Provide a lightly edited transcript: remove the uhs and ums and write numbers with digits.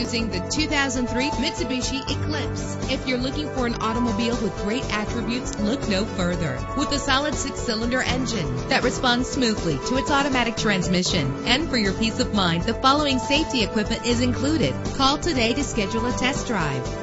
Introducing the 2003 Mitsubishi Eclipse. If you're looking for an automobile with great attributes, look no further. With a solid 6-cylinder engine that responds smoothly to its automatic transmission. And for your peace of mind, the following safety equipment is included. Call today to schedule a test drive.